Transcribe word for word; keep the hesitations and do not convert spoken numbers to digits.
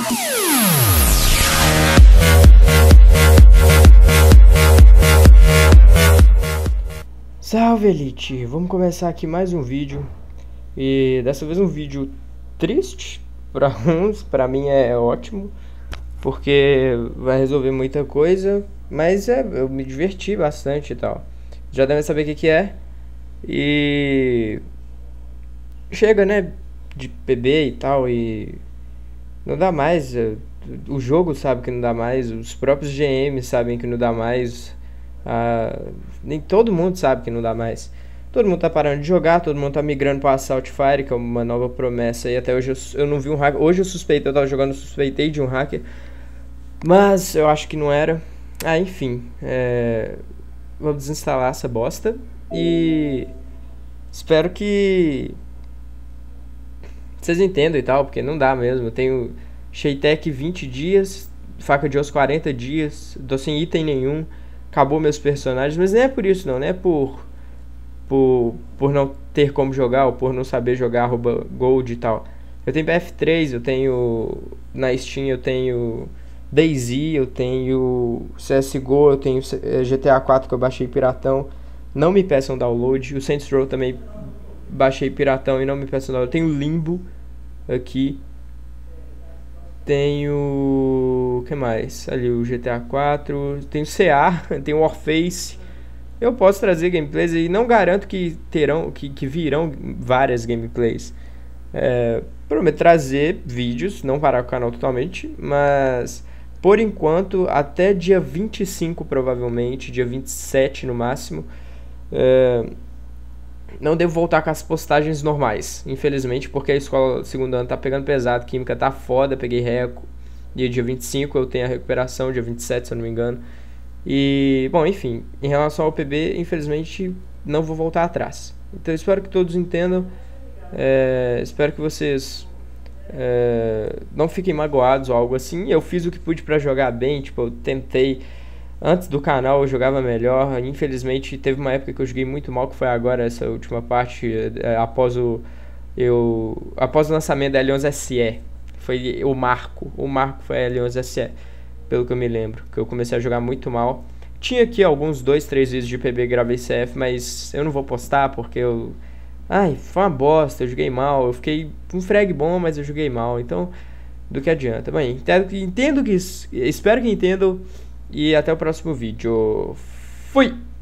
Salve Elite, vamos começar aqui mais um vídeo. E dessa vez um vídeo triste para uns, para mim é ótimo, porque vai resolver muita coisa, mas é, eu me diverti bastante e tal. Já devem saber o que que é. E chega, né, de P B e tal, e não dá mais. O jogo sabe que não dá mais, os próprios G Ms sabem que não dá mais. Ah, nem todo mundo sabe que não dá mais. Todo mundo tá parando de jogar, todo mundo tá migrando para Assault Fire, que é uma nova promessa. E até hoje eu, eu não vi um hacker. Hoje eu suspeitei, eu tava jogando, suspeitei de um hacker, mas eu acho que não era. Ah, enfim, é... vou desinstalar essa bosta e espero que vocês entendam e tal, porque não dá mesmo. Eu tenho Sheitec vinte dias, faca de osso quarenta dias, tô sem item nenhum. Acabou meus personagens, mas não é por isso não, não é por, por, por não ter como jogar ou por não saber jogar arroba gold e tal. Eu tenho B F três, eu tenho na Steam, eu tenho DayZ, eu tenho C S G O, eu tenho G T A quatro que eu baixei piratão, não me peçam download. O Saints Row também baixei piratão e não me peçam download. Eu tenho Limbo aqui. Tenho... o que mais? Ali o G T A quatro. Tenho C A, tenho Warface. Eu posso trazer gameplays e não garanto que terão, que, que virão várias gameplays. É, prometo trazer vídeos, não parar com o canal totalmente, mas por enquanto até dia vinte e cinco provavelmente, dia vinte e sete no máximo, é, não devo voltar com as postagens normais, infelizmente, porque a escola segundo ano tá pegando pesado, química tá foda, peguei reco, e dia vinte e cinco eu tenho a recuperação, dia vinte e sete se eu não me engano. E, bom, enfim, em relação ao P B, infelizmente não vou voltar atrás. Então eu espero que todos entendam, é, espero que vocês é, não fiquem magoados ou algo assim. Eu fiz o que pude pra jogar bem, tipo, eu tentei. Antes do canal eu jogava melhor, infelizmente teve uma época que eu joguei muito mal, que foi agora essa última parte, é, após o eu após o lançamento da L onze S E, foi o marco, o marco foi a L onze S E, pelo que eu me lembro, que eu comecei a jogar muito mal. Tinha aqui alguns dois, três vídeos de P B gravei C F, mas eu não vou postar porque eu, ai, foi uma bosta, eu joguei mal, eu fiquei um frag bom, mas eu joguei mal, então do que adianta. Bem, entendo que, entendo que espero que entendam. E até o próximo vídeo. Fui!